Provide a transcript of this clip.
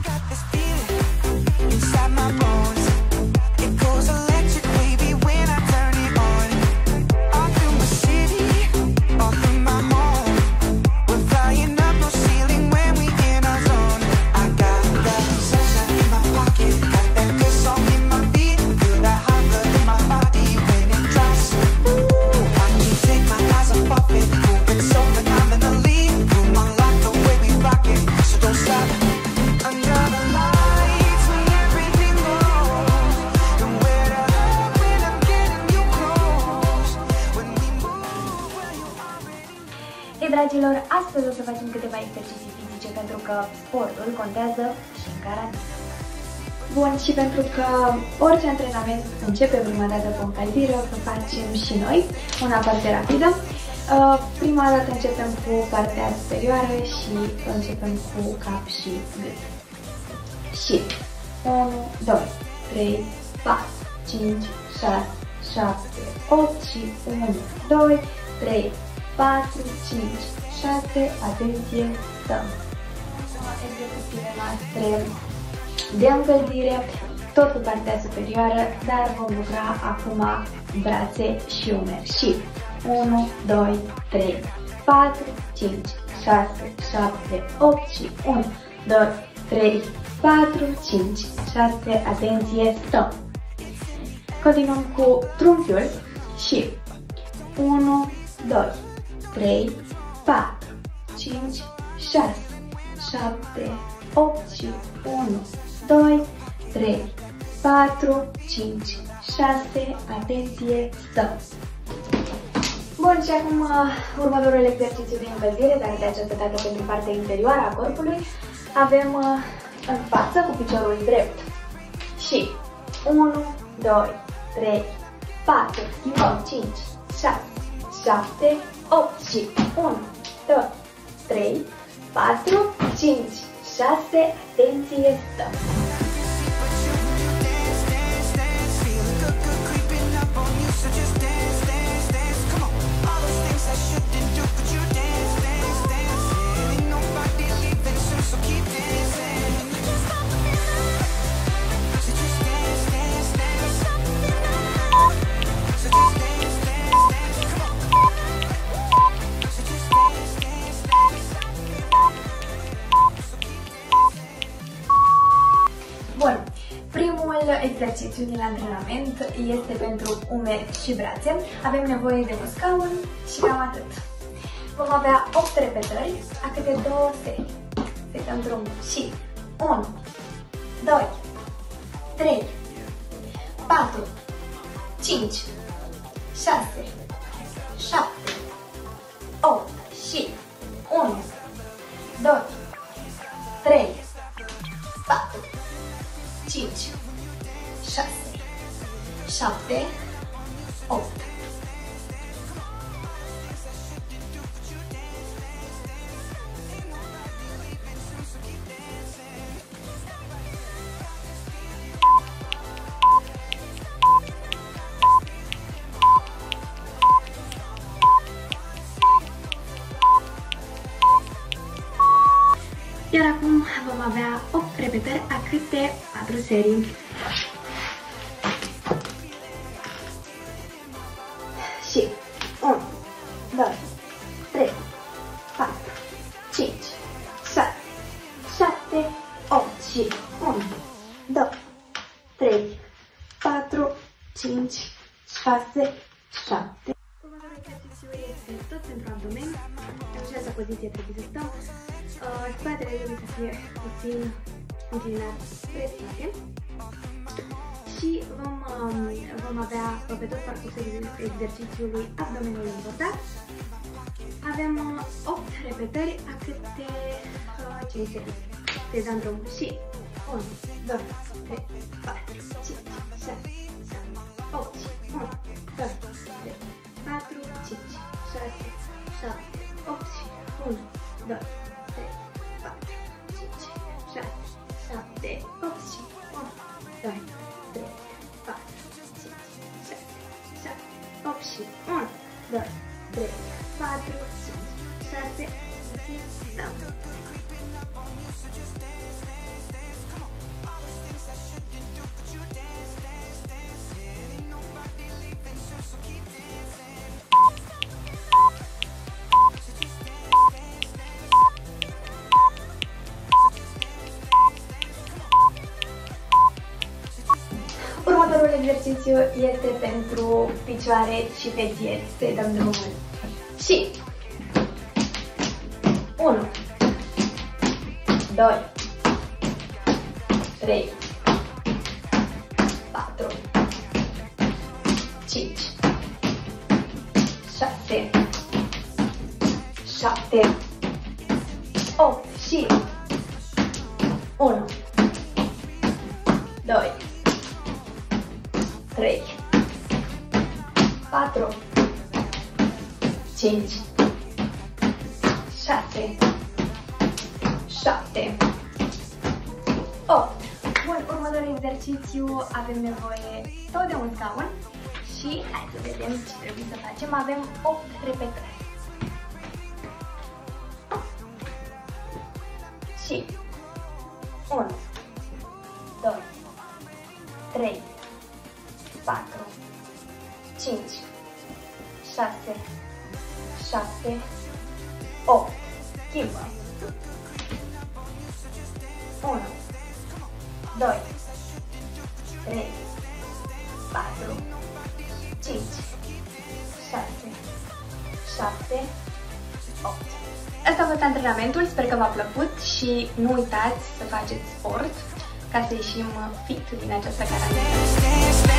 Dragilor, astăzi o să facem câteva exerciții fizice pentru că sportul contează și în carantină. Bun, și pentru că orice antrenament începe prima dată cu o încălzire, o să facem și noi una foarte rapidă. Prima dată începem cu partea superioară și începem cu cap și gât. Și 1, 2, 3, 4, 5, 6, 7, 8 și 1, 2, 3, 4, 5, 6, atenție, stăm. Exercițiile noastre de încălzire, tot cu partea superioară, dar vom lucra acum brațe și umeri. Și 1, 2, 3, 4, 5, 6, 7, 8 și 1, 2, 3, 4, 5, 6, atenție, stăm. Continuăm cu trunchiul și 1, 2, 3, 4, 5, 6, 7, 8 și 1, 2, 3, 4, 5, 6, atenție, stăm. Bun, și acum următorul exercițiu de încălzire, dar de această dată pentru partea interioară a corpului. Avem în față cu piciorul drept și 1, 2, 3, 4, schimbăm 5, 6, 7, 8 și 1, 2, 3, 4, 5, 6, atenție, stăm. Bun, primul exercițiu din antrenament este pentru umeri și brațe. Avem nevoie de un scaun și cam atât. Vom avea 8 repetări, a câte 2 serii. Să dăm drumul și 1, 2, 3, 4, 5, 6, 7, 8 și 1, 2, 3, 4, 5, 6, 7, 8. Iar acum vom avea 8 repetări a câte 4 serii. Și 1, 2, 3, 4, 5, 6, 7, 8 și 1, 2, 3, 4, 5, 6, 7. Următorul exercițiu este tot pentru abdomen. În această poziție trebuie să stăm. Spatele trebuie să fie puțin înclinat spre spate și vom avea pe tot parcursul exercițiului abdomenul învățat. Avem 8 repetări a câte 5 serii. Te dăm drumul și 1, 2, 3, 4, 5, 6, 7, 8, 1, 2, 3, 4, 5, 6, 7, 8 și 1, 2, 3, 4, 5, 6, 7, 8 și 1, 2, 3, 4, 5, 6, 7, 8 și 1, 2, 3, 4, 5, 6, 7, stăm. exercițiu este pentru picioare și pezieri. Să-i dăm drumul. Și 1, 2, 3, 4, 5, 6, 7, 8 și 1, 2, 3, 4, 5, 6, 7, 8. Bun, următorul exercițiu avem nevoie tot de un scaun și hai să vedem ce trebuie să facem. Avem 8 repetări. Și 1, 2, 3, 4, 5, 6, 7, 8. Schimbă. 1, 2, 3, 4, 5, 6, 7, 8. Asta a fost antrenamentul, sper că v-a plăcut și nu uitați să faceți sport ca să ieșim fit din această carantină.